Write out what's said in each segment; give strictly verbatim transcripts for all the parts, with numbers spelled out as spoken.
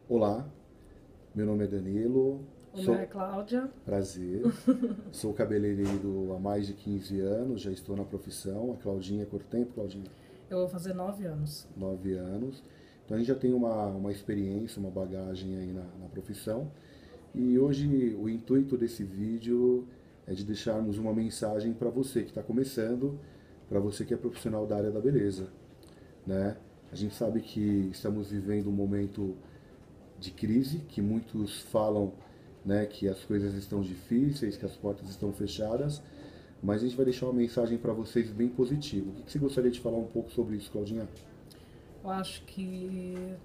Olá, meu nome é Danilo. O Sou... meu é Cláudia. Prazer. Sou cabeleireiro há mais de quinze anos, já estou na profissão. A Claudinha, quanto tempo, Claudinha? Eu vou fazer nove anos. Nove anos. Então a gente já tem uma, uma experiência, uma bagagem aí na, na profissão. E hoje o intuito desse vídeo é de deixarmos uma mensagem para você que está começando, para você que é profissional da área da beleza, né? A gente sabe que estamos vivendo um momento de crise, que muitos falam, né, que as coisas estão difíceis, que as portas estão fechadas, mas a gente vai deixar uma mensagem para vocês bem positiva. O que você gostaria de falar um pouco sobre isso, Claudinha? Eu acho que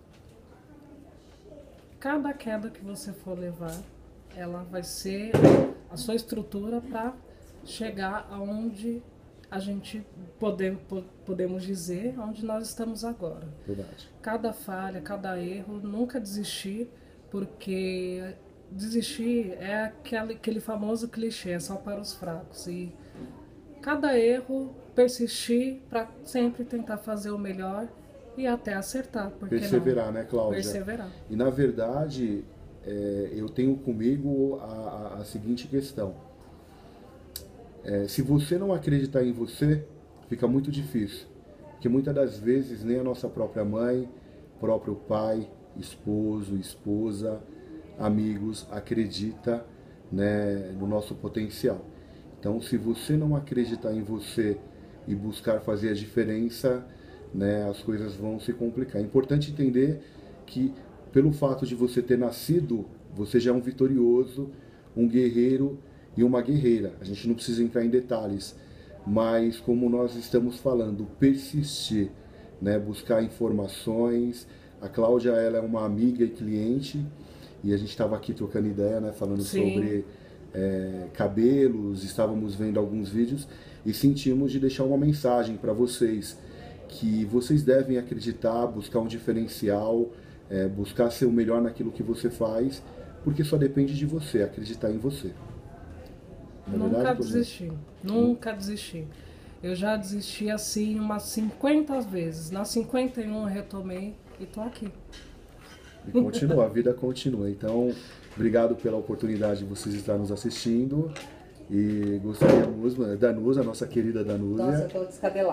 cada queda que você for levar, ela vai ser a sua estrutura para chegar aonde a gente pode, podemos dizer, onde nós estamos agora. Verdade. Cada falha, cada erro, nunca desistir, porque desistir é aquele, aquele famoso clichê, é só para os fracos. E cada erro, persistir para sempre tentar fazer o melhor e até acertar. Porque Perseverar, não? né, Cláudia? Perseverar. E na verdade, é, eu tenho comigo a, a, a seguinte questão. É, se você não acreditar em você, fica muito difícil. Porque muitas das vezes nem a nossa própria mãe, próprio pai, esposo, esposa, amigos acredita, né, no nosso potencial. Então, se você não acreditar em você e buscar fazer a diferença, né, as coisas vão se complicar. É importante entender que pelo fato de você ter nascido, você já é um vitorioso, um guerreiro e uma guerreira. A gente não precisa entrar em detalhes, mas como nós estamos falando, persistir, né, buscar informações. A Cláudia, ela é uma amiga e cliente, e a gente estava aqui trocando ideia, né, falando Sim. sobre é, cabelos, estávamos vendo alguns vídeos e sentimos de deixar uma mensagem para vocês, que vocês devem acreditar, buscar um diferencial, é, buscar ser o melhor naquilo que você faz, porque só depende de você, acreditar em você. É nunca verdade, desistir, nunca desistir. Eu já desisti assim umas cinquenta vezes. Nas cinquenta e uma eu retomei e tô aqui. E continua, a vida continua. Então, obrigado pela oportunidade de vocês estarem nos assistindo. E gostaríamos, Danusa, a nossa querida Danusa. Nossa, eu tô descabelada.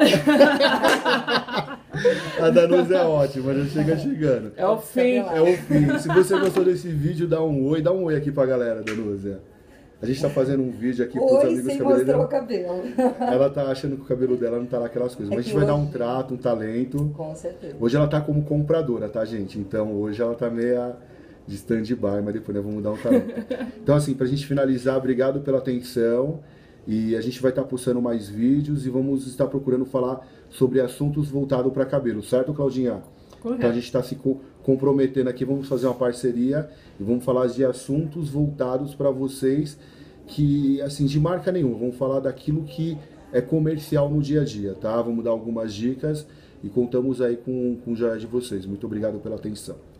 A Danusa é ótima, já chega chegando. É o fim. É o fim. Se você gostou desse vídeo, dá um oi. Dá um oi aqui pra galera, Danusa. A gente tá fazendo um vídeo aqui pros Oi, amigos sem cabeleireiros. mostrar o cabelo. Ela tá achando que o cabelo dela não tá lá aquelas coisas. Mas É a gente que vai dar um hoje- trato, um talento. Com certeza. Hoje ela tá como compradora, tá, gente? Então hoje ela tá meia de stand-by, mas depois nós vamos dar um talento. Então, assim, pra gente finalizar, obrigado pela atenção. E a gente vai estar postando mais vídeos e vamos estar procurando falar sobre assuntos voltados para cabelo, certo, Claudinha? Correto. Então a gente está se co comprometendo aqui, vamos fazer uma parceria e vamos falar de assuntos voltados para vocês que, assim, de marca nenhuma, vamos falar daquilo que é comercial no dia a dia, tá? Vamos dar algumas dicas e contamos aí com, com o joia de vocês. Muito obrigado pela atenção.